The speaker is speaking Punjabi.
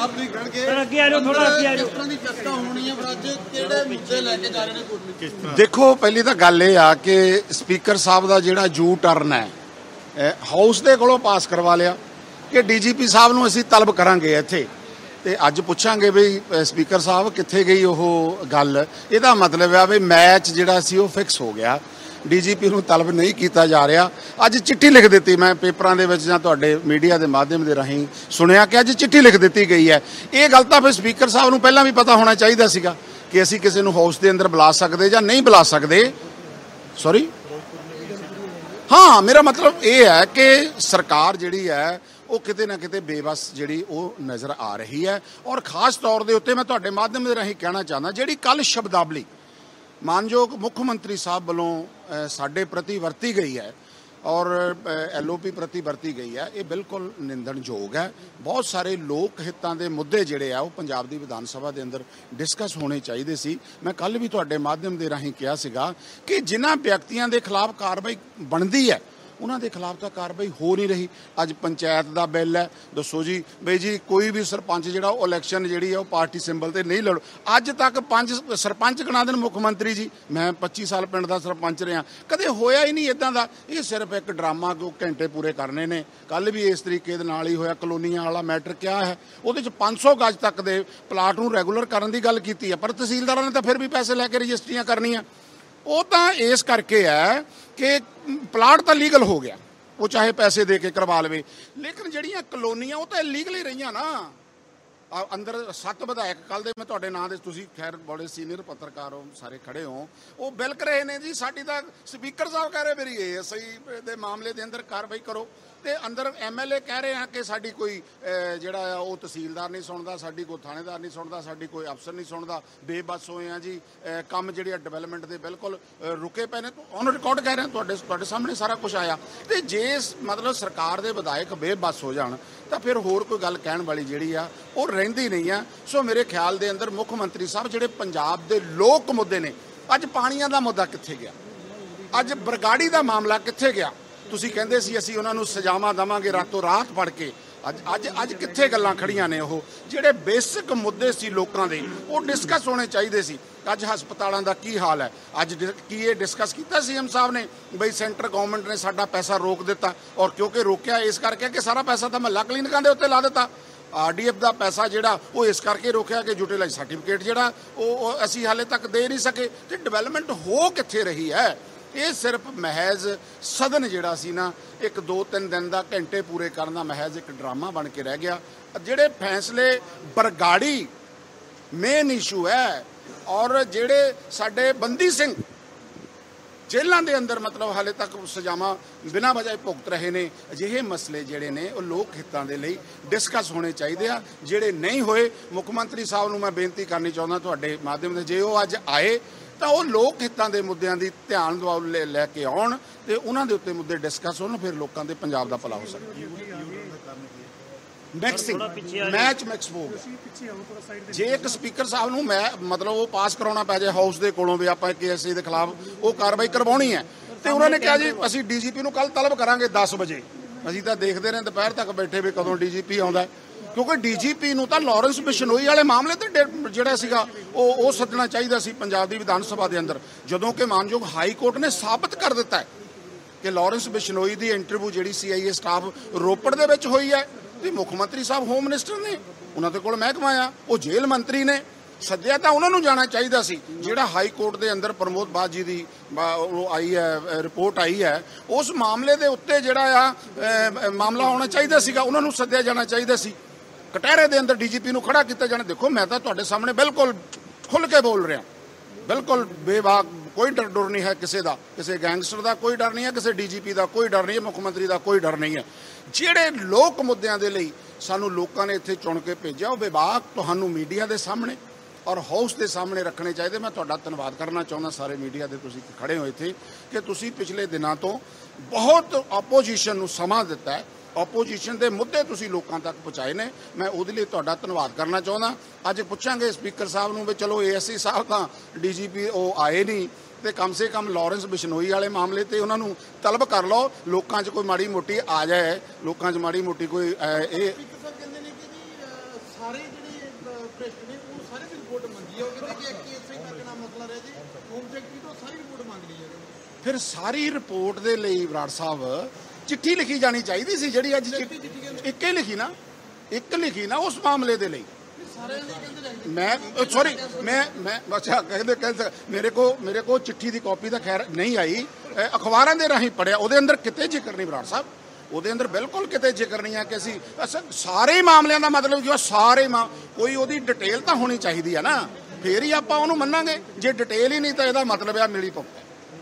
ਸਾਹਿਬ ਤੁਸੀਂ ਕਹਿਣਗੇ ਅੱਗੇ ਆ ਜਾਓ, ਥੋੜਾ ਅੱਗੇ ਆ ਜਾਓ। ਕਿਸ ਤਰ੍ਹਾਂ ਦੀ ਚਰਚਾ ਹੋਣੀ ਹੈ ਫਿਰ ਅੱਜ ਕਿਹੜੇ ਮੁੱਦੇ ਲੈ ਕੇ ਜਾ ਰਹੇ ਨੇ ਕੋਰਟ ਵਿੱਚ? ਦੇਖੋ, ਪਹਿਲੀ ਤਾਂ ਗੱਲ ਇਹ ਆ ਕਿ ਸਪੀਕਰ ਸਾਹਿਬ ਦਾ ਜਿਹੜਾ ਯੂ ਟਰਨ ਹੈ ਹਾਊਸ ਦੇ ਕੋਲੋਂ ਪਾਸ ਕਰਵਾ ਲਿਆ ਕਿ ਡੀਜੀਪੀ ਸਾਹਿਬ ਨੂੰ ਅਸੀਂ ਤਲਬ ਕਰਾਂਗੇ ਇੱਥੇ, ਤੇ ਅੱਜ ਪੁੱਛਾਂਗੇ ਵੀ ਸਪੀਕਰ ਸਾਹਿਬ ਕਿੱਥੇ ਗਈ ਉਹ ਗੱਲ। ਇਹਦਾ ਮਤਲਬ ਆ ਵੀ ਮੈਚ ਜਿਹੜਾ ਸੀ ਉਹ ਫਿਕਸ ਹੋ ਗਿਆ, ਡੀਜੀਪੀ ਨੂੰ ਤਲਬ ਨਹੀਂ ਕੀਤਾ ਜਾ ਰਿਹਾ। ਅੱਜ ਚਿੱਠੀ ਲਿਖ ਦਿੱਤੀ, ਮੈਂ ਪੇਪਰਾਂ ਦੇ ਵਿੱਚ ਜਾਂ ਤੁਹਾਡੇ ਮੀਡੀਆ ਦੇ ਮਾਧਿਅਮ ਦੇ ਰਾਹੀਂ ਸੁਣਿਆ ਕਿ ਅੱਜ ਚਿੱਠੀ ਲਿਖ ਦਿੱਤੀ ਗਈ ਹੈ। ਇਹ ਗੱਲ ਤਾਂ ਫਿਰ ਸਪੀਕਰ ਸਾਹਿਬ ਨੂੰ ਪਹਿਲਾਂ ਵੀ ਪਤਾ ਹੋਣਾ ਚਾਹੀਦਾ ਸੀਗਾ ਕਿ ਅਸੀਂ ਕਿਸੇ ਨੂੰ ਹਾਊਸ ਦੇ ਅੰਦਰ ਬੁਲਾ ਸਕਦੇ ਜਾਂ ਨਹੀਂ ਬੁਲਾ ਸਕਦੇ। ਸੌਰੀ, ਹਾਂ, ਮੇਰਾ ਮਤਲਬ ਇਹ ਹੈ ਕਿ ਸਰਕਾਰ ਜਿਹੜੀ ਹੈ ਉਹ ਕਿਤੇ ਨਾ ਕਿਤੇ ਬੇਬਸ ਜਿਹੜੀ ਉਹ ਨਜ਼ਰ ਆ ਰਹੀ ਹੈ। ਔਰ ਖਾਸ ਤੌਰ ਦੇ ਉੱਤੇ ਮੈਂ ਤੁਹਾਡੇ ਮਾਧਿਅਮ ਦੇ ਰਾਹੀਂ ਕਹਿਣਾ ਚਾਹੁੰਦਾ, ਜਿਹੜੀ ਕੱਲ ਸ਼ਬਦਾਵਲੀ ਮਾਨਯੋਗ ਮੁੱਖ ਮੰਤਰੀ ਸਾਹਿਬ ਵੱਲੋਂ ਸਾਡੇ ਪ੍ਰਤੀ ਵਰਤੀ ਗਈ ਹੈ ਔਰ LOP ਪ੍ਰਤੀ ਵਰਤੀ ਗਈ ਹੈ, ਇਹ ਬਿਲਕੁਲ ਨਿੰਦਣਯੋਗ ਹੈ। ਬਹੁਤ ਸਾਰੇ ਲੋਕ ਹਿੱਤਾਂ ਦੇ ਮੁੱਦੇ ਜਿਹੜੇ ਆ ਉਹ ਪੰਜਾਬ ਦੀ ਵਿਧਾਨ ਸਭਾ ਦੇ ਅੰਦਰ ਡਿਸਕਸ ਹੋਣੇ ਚਾਹੀਦੇ ਸੀ। ਮੈਂ ਕੱਲ ਵੀ ਤੁਹਾਡੇ ਮਾਧਿਅਮ ਦੇ ਰਾਹੀਂ ਕਿਹਾ ਸੀਗਾ ਕਿ ਜਿਨ੍ਹਾਂ ਵਿਅਕਤੀਆਂ ਦੇ ਖਿਲਾਫ ਕਾਰਵਾਈ ਬਣਦੀ ਹੈ ਉਹਨਾਂ ਦੇ ਖਿਲਾਫ ਤਾਂ ਕਾਰਵਾਈ ਹੋ ਨਹੀਂ ਰਹੀ। ਅੱਜ ਪੰਚਾਇਤ ਦਾ ਬਿੱਲ ਹੈ, ਦੱਸੋ ਜੀ ਬਈ ਜੀ ਕੋਈ ਵੀ ਸਰਪੰਚ ਜਿਹੜਾ ਉਹ ਇਲੈਕਸ਼ਨ ਜਿਹੜੀ ਹੈ ਉਹ ਪਾਰਟੀ ਸਿੰਬਲ ਤੇ ਨਹੀਂ ਲੜੋ। ਅੱਜ ਤੱਕ 5 ਸਰਪੰਚ ਗਣਾ ਦੇਣ ਮੁੱਖ ਮੰਤਰੀ ਜੀ, ਮੈਂ 25 ਸਾਲ ਪਿੰਡ ਦਾ ਸਰਪੰਚ ਰਿਹਾ, ਕਦੇ ਹੋਇਆ ਹੀ ਨਹੀਂ ਇਦਾਂ ਦਾ। ਇਹ ਸਿਰਫ ਇੱਕ ਡਰਾਮਾ ਕੋ ਘੰਟੇ ਪੂਰੇ ਕਰਨੇ ਨੇ। ਕੱਲ ਵੀ ਇਸ ਤਰੀਕੇ ਦੇ ਨਾਲ ਹੀ ਹੋਇਆ, ਕਲੋਨੀਆਂ ਵਾਲਾ ਮੈਟਰ ਕਿਹਾ ਹੈ, ਉਹਦੇ 'ਚ 500 ਗਜ ਤੱਕ ਦੇ ਪਲਾਟ ਨੂੰ ਰੈਗੂਲਰ ਕਰਨ ਦੀ ਗੱਲ ਕੀਤੀ ਹੈ, ਪਰ ਤਹਿਸੀਲਦਾਰਾਂ ਨੇ ਤਾਂ ਫਿਰ ਵੀ ਪੈਸੇ ਲੈ ਕੇ ਰਜਿਸਟਰੀਆਂ ਕਰਨੀਆਂ। ਉਹ ਤਾਂ ਇਸ ਕਰਕੇ ਹੈ ਕਿ ਪਲਾਟ ਤਾਂ ਲੀਗਲ ਹੋ ਗਿਆ, ਉਹ ਚਾਹੇ ਪੈਸੇ ਦੇ ਕੇ ਕਰਵਾ ਲਵੇ, ਲੇਕਿਨ ਜਿਹੜੀਆਂ ਕਲੋਨੀਆਂ ਉਹ ਤਾਂ ਇਲੀਗਲ ਹੀ ਰਹੀਆਂ ਨਾ। ਅੰਦਰ 7 ਵਿਧਾਇਕ ਕੱਲ ਦੇ, ਮੈਂ ਤੁਹਾਡੇ ਨਾਂ ਦੇ, ਤੁਸੀਂ ਖੈਰ ਬੜੇ ਸੀਨੀਅਰ ਪੱਤਰਕਾਰ ਹੋ, ਸਾਰੇ ਖੜੇ ਹੋ, ਉਹ ਬਿਲਕ ਰਹੇ ਨੇ ਜੀ ਸਾਡੀ ਤਾਂ ਸਪੀਕਰ ਸਾਹਿਬ ਕਹਿ ਰਹੇ ਮੇਰੀ ASI ਦੇ ਮਾਮਲੇ ਦੇ ਅੰਦਰ ਕਾਰਵਾਈ ਕਰੋ, ਤੇ ਅੰਦਰ MLA ਕਹਿ ਰਹੇ ਆ ਕਿ ਸਾਡੀ ਕੋਈ ਜਿਹੜਾ ਆ ਉਹ ਤਹਿਸੀਲਦਾਰ ਨਹੀਂ ਸੁਣਦਾ, ਸਾਡੀ ਕੋਈ ਥਾਣੇਦਾਰ ਨਹੀਂ ਸੁਣਦਾ, ਸਾਡੀ ਕੋਈ ਅਫਸਰ ਨਹੀਂ ਸੁਣਦਾ, ਬੇਬਸ ਹੋਏ ਆ ਜੀ। ਕੰਮ ਜਿਹੜੇ ਡਿਵੈਲਪਮੈਂਟ ਦੇ ਬਿਲਕੁਲ ਰੁਕੇ ਪਏ ਨੇ, ਔਨ ਰਿਕਾਰਡ ਕਹਿ ਰਹੇ ਤੁਹਾਡੇ ਸਾਹਮਣੇ ਸਾਰਾ ਕੁਝ ਆਇਆ। ਤੇ ਜੇ ਮਤਲਬ ਸਰਕਾਰ ਦੇ ਵਿਧਾਇਕ ਬੇਬਸ ਹੋ ਜਾਣ ਤਾਂ ਫਿਰ ਹੋਰ ਕੋਈ ਗੱਲ ਕਹਿਣ ਵਾਲੀ ਜਿਹੜੀ ਆ ਉਹ ਰਹਿੰਦੀ ਨਹੀਂ ਆ। ਸੋ ਮੇਰੇ ਖਿਆਲ ਦੇ ਅੰਦਰ ਮੁੱਖ ਮੰਤਰੀ ਸਾਹਿਬ ਜਿਹੜੇ ਪੰਜਾਬ ਦੇ ਲੋਕ ਮੁੱਦੇ ਨੇ, ਅੱਜ ਪਾਣੀਆਂ ਦਾ ਮੁੱਦਾ ਕਿੱਥੇ ਗਿਆ, ਅੱਜ ਬਰਗਾੜੀ ਦਾ ਮਾਮਲਾ ਕਿੱਥੇ ਗਿਆ? ਤੁਸੀਂ ਕਹਿੰਦੇ ਸੀ ਅਸੀਂ ਉਹਨਾਂ ਨੂੰ ਸਜ਼ਾਵਾਂ ਦੇਵਾਂਗੇ ਰਾਤੋਂ ਰਾਤ ਪੜ ਕੇ, ਅੱਜ ਕਿੱਥੇ ਗੱਲਾਂ ਖੜੀਆਂ ਨੇ? ਉਹ ਜਿਹੜੇ ਬੇਸਿਕ ਮੁੱਦੇ ਸੀ ਲੋਕਾਂ ਦੇ ਉਹ ਡਿਸਕਸ ਹੋਣੇ ਚਾਹੀਦੇ ਸੀ। ਅੱਜ ਹਸਪਤਾਲਾਂ ਦਾ ਕੀ ਹਾਲ ਹੈ? ਅੱਜ ਕੀ ਇਹ ਡਿਸਕਸ ਕੀਤਾ CM ਸਾਹਿਬ ਨੇ ਬਈ ਸੈਂਟਰ ਗਵਰਨਮੈਂਟ ਨੇ ਸਾਡਾ ਪੈਸਾ ਰੋਕ ਦਿੱਤਾ, ਔਰ ਕਿਉਂਕਿ ਰੋਕਿਆ ਇਸ ਕਰਕੇ ਕਿ ਸਾਰਾ ਪੈਸਾ ਤਾਂ ਮਹੱਲਾ ਕਲੀਨਿਕਾਂ ਦੇ ਉੱਤੇ ਲਾ ਦਿੱਤਾ। RDF ਦਾ ਪੈਸਾ ਜਿਹੜਾ ਉਹ ਇਸ ਕਰਕੇ ਰੋਕਿਆ ਕਿ ਯੂਟੀਲਾਈਜ਼ ਸਰਟੀਫਿਕੇਟ ਜਿਹੜਾ ਉਹ ਅਸੀਂ ਹਾਲੇ ਤੱਕ ਦੇ ਨਹੀਂ ਸਕੇ। ਤੇ ਡਿਵੈਲਪਮੈਂਟ ਹੋ ਕਿੱਥੇ ਰਹੀ ਹੈ? ਇਹ ਸਿਰਫ ਮਹਿਜ਼ ਸਦਨ ਜਿਹੜਾ ਸੀ ਨਾ, 1-2-3 ਦਿਨ ਦਾ ਘੰਟੇ ਪੂਰੇ ਕਰਨ ਦਾ ਮਹਿਜ਼ ਇੱਕ ਡਰਾਮਾ ਬਣ ਕੇ ਰਹਿ ਗਿਆ। ਜਿਹੜੇ ਫੈਸਲੇ ਬਰਗਾੜੀ ਮੇਨ ਇਸ਼ੂ ਹੈ, ਔਰ ਜਿਹੜੇ ਸਾਡੇ ਬੰਦੀ ਸਿੰਘ ਜੇਲ੍ਹਾਂ ਦੇ ਅੰਦਰ ਮਤਲਬ ਹਾਲੇ ਤੱਕ ਸਜ਼ਾਵਾਂ ਬਿਨਾਂ ਵਜ੍ਹਾ ਭੁਗਤ ਰਹੇ ਨੇ, ਅਜਿਹੇ ਮਸਲੇ ਜਿਹੜੇ ਨੇ ਉਹ ਲੋਕ ਹਿੱਤਾਂ ਦੇ ਲਈ ਡਿਸਕਸ ਹੋਣੇ ਚਾਹੀਦੇ ਆ। ਜਿਹੜੇ ਨਹੀਂ ਹੋਏ, ਮੁੱਖ ਮੰਤਰੀ ਸਾਹਿਬ ਨੂੰ ਮੈਂ ਬੇਨਤੀ ਕਰਨੀ ਚਾਹੁੰਦਾ ਤੁਹਾਡੇ ਮਾਧਿਅਮ ਦੇ, ਜੇ ਉਹ ਅੱਜ ਆਏ ਤਾਂ ਉਹ ਲੋਕ ਹਿੱਤਾਂ ਦੇ ਮੁੱਦਿਆਂ ਦੀ ਧਿਆਨ ਦਵਾਉ ਲੈ ਕੇ ਆਉਣ ਤੇ ਉਹਨਾਂ ਦੇ ਉੱਤੇ ਮੁੱਦੇ ਡਿਸਕਸ ਹੋਣ, ਫਿਰ ਲੋਕਾਂ ਦੇ ਪੰਜਾਬ ਦਾ ਭਲਾ ਹੋ ਸਕਦਾ। ਮੈਚ ਮਿਕਸ ਹੋ ਗਿਆ। ਜੇ ਇੱਕ ਸਪੀਕਰ ਸਾਹਿਬ ਨੂੰ ਮੈਂ ਮਤਲਬ ਉਹ ਪਾਸ ਕਰਾਉਣਾ ਪੈ ਜਾਏ ਹਾਊਸ ਦੇ ਕੋਲੋਂ ਵੀ ਆਪਾਂ KSA ਦੇ ਖਿਲਾਫ ਉਹ ਕਾਰਵਾਈ ਕਰਵਾਉਣੀ ਹੈ, ਤੇ ਉਹਨਾਂ ਨੇ ਕਿਹਾ ਜੀ ਅਸੀਂ DGP ਨੂੰ ਕੱਲ ਤਲਬ ਕਰਾਂਗੇ 10 ਵਜੇ। ਅਸੀਂ ਤਾਂ ਦੇਖਦੇ ਰਹੇ ਦੁਪਹਿਰ ਤੱਕ ਬੈਠੇ ਵੀ ਕਦੋਂ DGP ਆਉਂਦਾ, ਕਿਉਂਕਿ DGP ਨੂੰ ਤਾਂ ਲਾਰੈਂਸ ਬਿਸ਼ਨੋਈ ਵਾਲੇ ਮਾਮਲੇ ਤੇ ਜਿਹੜਾ ਸੀਗਾ ਉਹ ਸੱਦਣਾ ਚਾਹੀਦਾ ਸੀ ਪੰਜਾਬ ਦੀ ਵਿਧਾਨ ਸਭਾ ਦੇ ਅੰਦਰ, ਜਦੋਂ ਕਿ ਮਾਨਯੋਗ ਹਾਈ ਕੋਰਟ ਨੇ ਸਾਬਤ ਕਰ ਦਿੱਤਾ ਕਿ ਲਾਰੈਂਸ ਬਿਸ਼ਨੋਈ ਦੀ ਇੰਟਰਵਿਊ ਜਿਹੜੀ CIA ਸਟਾਫ ਰੋਪੜ ਦੇ ਵਿੱਚ ਹੋਈ ਹੈ। ਤੇ ਮੁੱਖ ਮੰਤਰੀ ਸਾਹਿਬ ਹੋਮ ਮਿਨਿਸਟਰ ਨੇ, ਉਹਨਾਂ ਦੇ ਕੋਲ ਮਹਿਕਮਾ ਆ, ਉਹ ਜੇਲ੍ਹ ਮੰਤਰੀ ਨੇ, ਸੱਦਿਆ ਤਾਂ ਉਹਨਾਂ ਨੂੰ ਜਾਣਾ ਚਾਹੀਦਾ ਸੀ। ਜਿਹੜਾ ਹਾਈ ਕੋਰਟ ਦੇ ਅੰਦਰ ਪ੍ਰਮੋਦ ਬਾਜੀ ਦੀ ਉਹ ਆਈ ਹੈ, ਰਿਪੋਰਟ ਆਈ ਹੈ, ਉਸ ਮਾਮਲੇ ਦੇ ਉੱਤੇ ਜਿਹੜਾ ਆ ਮਾਮਲਾ ਹੋਣਾ ਚਾਹੀਦਾ ਸੀਗਾ, ਉਹਨਾਂ ਨੂੰ ਸੱਦਿਆ ਜਾਣਾ ਚਾਹੀਦਾ ਸੀ। ਕਟਹਿਰੇ ਦੇ ਅੰਦਰ DGP ਨੂੰ ਖੜਾ ਕੀਤਾ ਜਾਣਾ। ਦੇਖੋ, ਮੈਂ ਤਾਂ ਤੁਹਾਡੇ ਸਾਹਮਣੇ ਬਿਲਕੁਲ ਖੁੱਲ੍ਹ ਕੇ ਬੋਲ ਰਿਹਾ, ਬਿਲਕੁਲ ਬੇਬਾਕ, ਕੋਈ ਡਰ ਨਹੀਂ ਹੈ ਕਿਸੇ ਦਾ, ਕਿਸੇ ਗੈਂਗਸਟਰ ਦਾ ਕੋਈ ਡਰ ਨਹੀਂ ਹੈ, ਕਿਸੇ DGP ਦਾ ਕੋਈ ਡਰ ਨਹੀਂ ਹੈ, ਮੁੱਖ ਮੰਤਰੀ ਦਾ ਕੋਈ ਡਰ ਨਹੀਂ ਹੈ। ਜਿਹੜੇ ਲੋਕ ਮੁੱਦਿਆਂ ਦੇ ਲਈ ਸਾਨੂੰ ਲੋਕਾਂ ਨੇ ਇੱਥੇ ਚੁਣ ਕੇ ਭੇਜਿਆ, ਉਹ ਵਿਭਾਗ ਤੁਹਾਨੂੰ ਮੀਡੀਆ ਦੇ ਸਾਹਮਣੇ ਔਰ ਹਾਊਸ ਦੇ ਸਾਹਮਣੇ ਰੱਖਣੇ ਚਾਹੀਦੇ। ਮੈਂ ਤੁਹਾਡਾ ਧੰਨਵਾਦ ਕਰਨਾ ਚਾਹੁੰਦਾ ਸਾਰੇ ਮੀਡੀਆ ਦੇ, ਤੁਸੀਂ ਖੜੇ ਹੋ ਇੱਥੇ, ਕਿ ਤੁਸੀਂ ਪਿਛਲੇ ਦਿਨਾਂ ਤੋਂ ਬਹੁਤ ਆਪੋਜੀਸ਼ਨ ਨੂੰ ਸਮਾਂ ਦਿੱਤਾ ਹੈ, ਆਪੋਜੀਸ਼ਨ ਦੇ ਮੁੱਦੇ ਤੁਸੀਂ ਲੋਕਾਂ ਤੱਕ ਪਹੁੰਚਾਏ ਨੇ। ਮੈਂ ਉਹਦੇ ਲਈ ਤੁਹਾਡਾ ਧੰਨਵਾਦ ਕਰਨਾ ਚਾਹੁੰਦਾ। ਅੱਜ ਪੁੱਛਾਂਗੇ ਸਪੀਕਰ ਸਾਹਿਬ ਨੂੰ ਵੀ ਚਲੋ ASI ਸਾਹਿਬ ਤਾਂ DGP ਉਹ ਆਏ ਨਹੀਂ, ਤੇ ਕਮ ਸੇ ਕਮ ਲਾਰੈਂਸ ਬਿਸ਼ਨੋਈ ਵਾਲੇ ਮਾਮਲੇ ਤੇ ਉਹਨਾਂ ਨੂੰ ਤਲਬ ਕਰ ਲਓ, ਲੋਕਾਂ 'ਚ ਕੋਈ ਮਾੜੀ ਮੋਟੀ ਆ ਜਾਏ, ਲੋਕਾਂ 'ਚ ਮਾੜੀ ਮੋਟੀ ਕੋਈ ਇਹ ਸਾਰੇ ਜਿਹੜੇ ਭ੍ਰਿਸ਼ਟ ਨੇ ਉਹ ਸਾਰੇ ਦੀ ਰਿਪੋਰਟ ਮੰਗੀ ਹੈ। ਉਹ ਕਹਿੰਦੇ ਕਿ ਇੱਕ ਇਸੇ ਤੱਕ ਨਾ ਮਸਲਾ ਰਿਹਾ ਜੀ, ਹੋਮ ਸੈਕਟਰੀ ਤੋਂ ਸਾਰੀ ਰਿਪੋਰਟ ਮੰਗ ਲਈ ਹੈ। ਫਿਰ ਸਾਰੀ ਰਿਪੋਰਟ ਦੇ ਲਈ ਬਰਾੜ ਸਾਹਿਬ ਚਿੱਠੀ ਲਿਖੀ ਜਾਣੀ ਚਾਹੀਦੀ ਸੀ, ਜਿਹੜੀ ਅੱਜ ਇੱਕ ਹੀ ਲਿਖੀ ਨਾ, ਇੱਕ ਲਿਖੀ ਨਾ ਉਸ ਮਾਮਲੇ ਦੇ ਲਈ। ਸਾਰਿਆਂ ਨੇ ਕਹਿੰਦੇ ਰਹਿੰਦੇ ਮੈਂ ਸੌਰੀ ਮੈਂ ਅੱਛਾ ਕਹਿੰਦੇ ਮੇਰੇ ਕੋ ਚਿੱਠੀ ਦੀ ਕਾਪੀ ਤਾਂ ਖੈਰ ਨਹੀਂ ਆਈ, ਅਖਬਾਰਾਂ ਦੇ ਰਾਹੀਂ ਪੜਿਆ, ਉਹਦੇ ਅੰਦਰ ਕਿਤੇ ਜ਼ਿਕਰ ਨਹੀਂ ਬਰਾੜ ਸਾਹਿਬ, ਉਹਦੇ ਅੰਦਰ ਬਿਲਕੁਲ ਕਿਤੇ ਜ਼ਿਕਰ ਨਹੀਂ ਹੈ ਕਿ ਅਸੀਂ ਸਾਰੇ ਮਾਮਲਿਆਂ ਦਾ ਮਤਲਬ ਕਿ ਸਾਰੇ ਕੋਈ ਉਹਦੀ ਡਿਟੇਲ ਤਾਂ ਹੋਣੀ ਚਾਹੀਦੀ ਹੈ ਨਾ, ਫੇਰ ਹੀ ਆਪਾਂ ਉਹਨੂੰ ਮੰਨਾਂਗੇ। ਜੇ ਡਿਟੇਲ ਹੀ ਨਹੀਂ ਤਾਂ ਇਹਦਾ ਮਤਲਬ ਆ ਮਿਲੀ ਭੁਗਤ।